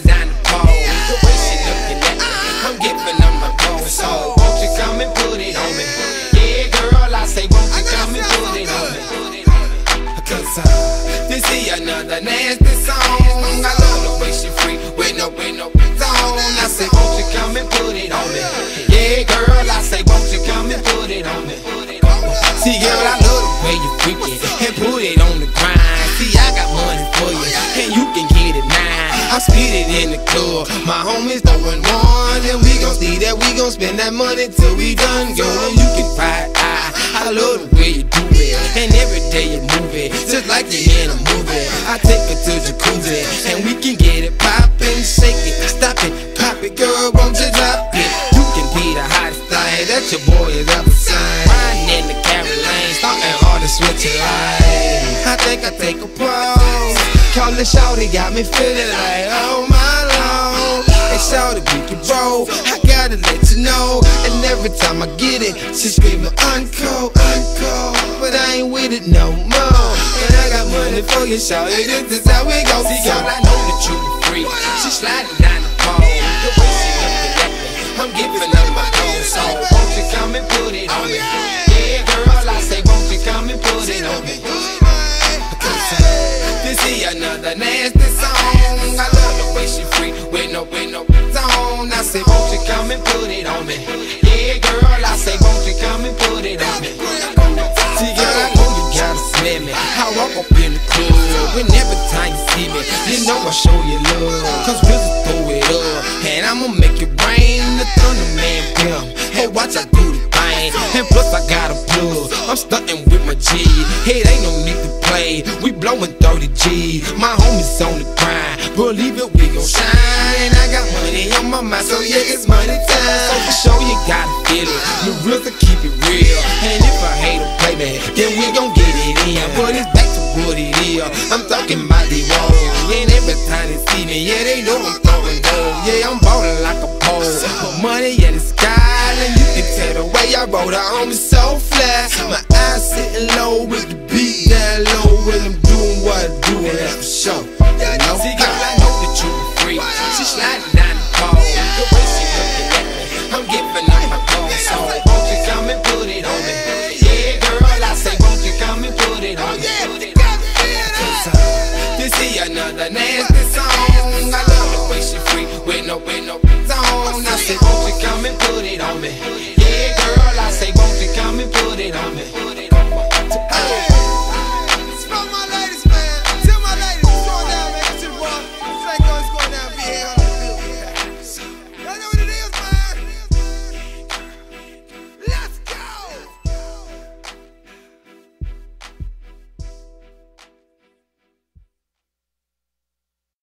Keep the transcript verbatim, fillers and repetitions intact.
down the pole. The way she looking at me, I'm giving her my gold. So won't you come and put it on me? Yeah, girl, I say won't you come and put it on me? Cause uh, this is another nasty song. I love the way she free with no, with no zone. I say won't you come and put it on me? Yeah, girl, I say won't you come and put it on me? See, girl, I love the way you freak it and put it on the grind. See, I got money for you and you can get it now. I spit it in the club, my homies throwing one, and we gon' see that we gon' spend that money till we done. Girl, you can fight. I, I love the way you do it, and every day you move it, just like you're in a movie. I take her to jacuzzi, and we can get it poppin', shake it, stop it, pop it, girl, won't you drop it? You can be the hottest thing that your boy has ever seen. Riding in the Carolines, starting hard to switch your life. I think I take a pause. Call the shawty, got me feeling like, oh my lord. Hey shawty, we can roll, I gotta let you know. And every time I get it, she screaming uncle, uncle. But I ain't with it no more. And I got money for you, shawty, this is how we go. See, girl, I know that you a freak. She sliding down the pole. The way she looking at me, I'm giving her my own. So won't you come and put it on me? Yeah, girl, I say won't you come and put it on me? This is another nasty song. I love the way she free with no, with no zone. I say won't you come and put it on me? Yeah, girl, I say won't you come and put it on me? See, girl, I know you gotta smell me. I walk up in the club, and every time you see me, you know I show you love. Cause we'll just throw it up, and I'ma make it rain. The thunder man, damn. Hey, watch I do the thing. And plus I got a plug, I'm stunting with my G. Hey, ain't no need to play, we blowing thirty G. My homies on the grind, believe it, we gon' shine. And I got money on my mind, so yeah, it's money time. So for sure you gotta feel it, you real to keep it real. And if I hate to play me, then we gon' get it in. But it's back to what it is, I'm talking about the wall. And every time they see me, yeah, they know I'm throwing gold. Yeah, I'm ballin' like a pole, put money in the sky. And you can tell the way I roll, the homie so flat. My eyes sitting low with the beat down low, when I'm doing what I do, and that's for sure. You know? See, girl, I know that you a freak. She sliding down the pole, the way she looking at me, I'm giving her my gold. So won't you come and put it on me? Yeah, girl, I say won't you come and put it on me? This is another nasty song. I love the way she free with no, with no zone. I say won't you come and put it on me? Yeah, girl, I say won't you come and put it on me?